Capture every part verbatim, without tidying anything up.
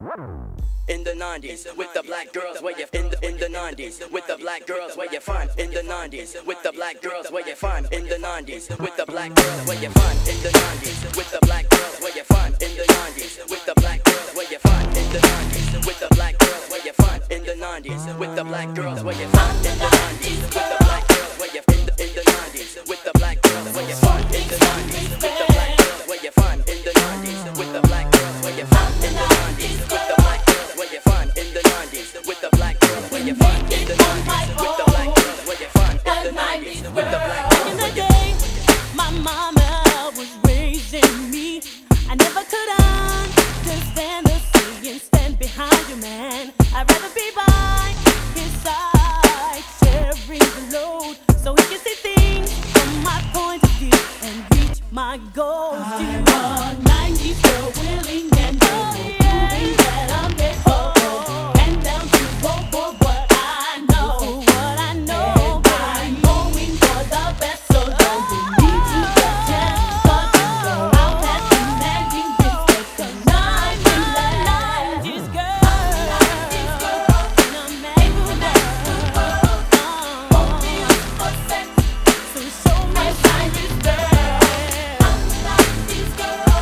In the nineties, with the black girls, where you in the in the nineties, with the black girls, where you find in the nineties, with the black girls, where you find in the nineties, with the black girls, where you find in the nineties, with the black girls, where you find in the nineties, with the black girls, where you find in the nineties, with the black girls, where you find in the nineties, with the black girls, where you find in the nineties, with the black girls, where you in the in the nineties, with the black girls, where you find in the nineties, with the black girls, where you find in the nineties, with the black girls, where you find in the nineties, with the black girls, where you find in the nineties, with the black girls, where you find in the nineties, with the black girls, where you find in the nineties, with the black girls. In the day, my mama was raising me. I never could understand the saying, stand behind your man. I'd rather be by his side, sharing the load, so he can see things from my point of view and reach my goals. I'm a nineties girl, willing and able, proving that I'm there for it, and down to go for what I know. For what I know, I'm going for the best, so don't you need to get down, but you go out that demanding respect, 'cause I'm a nineties girl, and I'm made for that. So show me some respect. I'm a nineties girl,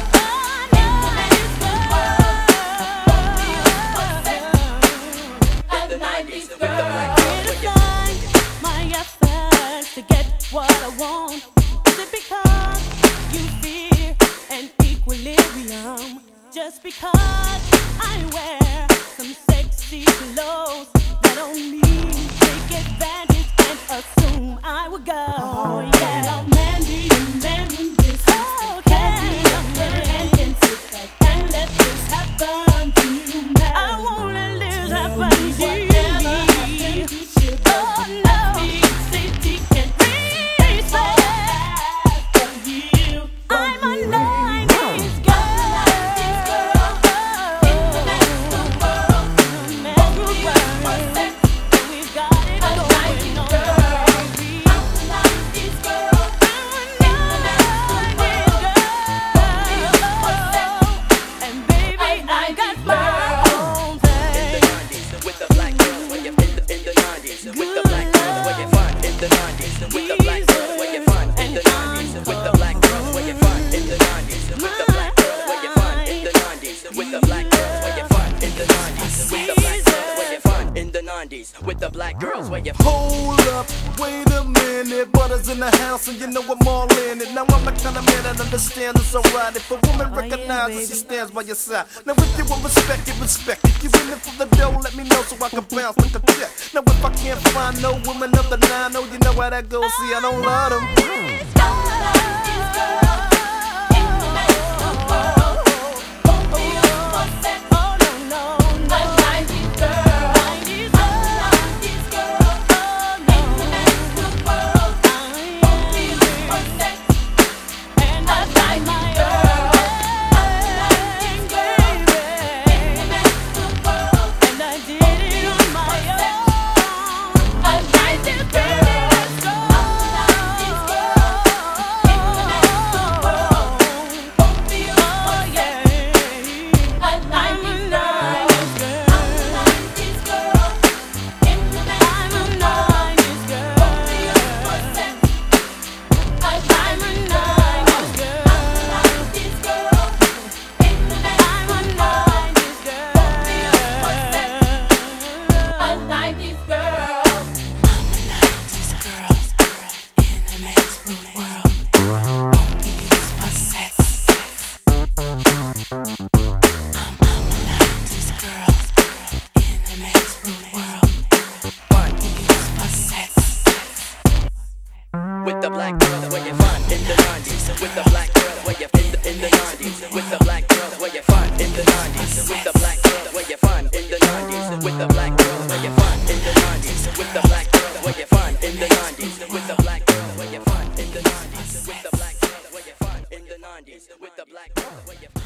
In the nineties, with the black Where girls, to where you find my efforts to get what I want? Is it because you fear an equilibrium? Just because I wear some sexy clothes, that don't mean take advantage and assume I will go. Yeah, I'm Mandy and Mandy this. Okay, I'm and can sit back and let this happen to you now. I won't let this happen to you. Oh no, safety and respect for you. I'm a nineties girl. International world, we've got it going on. I'm a nineties girl. And baby, I got my own in the thing. nineties, with the black girls, where you in the in the nineties, with the black girls, where you find in the nineties, with the black girls, where you find in the nineties, with the black girls, where you find in the nineties, with the black girls, where you find in the nineties, with the black girls, where you find in the nineties, with the black girls, where you find in the nineties, with the black girls, where you Hold up, wait a minute. Butters in the house and you know I'm all in it. Now I'm the kind of man that understands it's alright if a woman Oh, yeah, recognizes she baby. stands by your side. Now if you want respect, you respect. If you in it for the dough, let me know so I can bounce like a check. Now if I can't find no woman of the nine, oh you know how that goes. See, I don't love them. with the black girls, where you find in the nineties, with the black girls, where you in the in the nineties, with the black girls, where you find in the nineties, with the black girls, where you find in the nineties, with the black girls, where you find in the nineties, with the black girls, where you find in the nineties, with the black girls, where you find in the nineties, with the black girls, where you find in the nineties, with the black girls, where you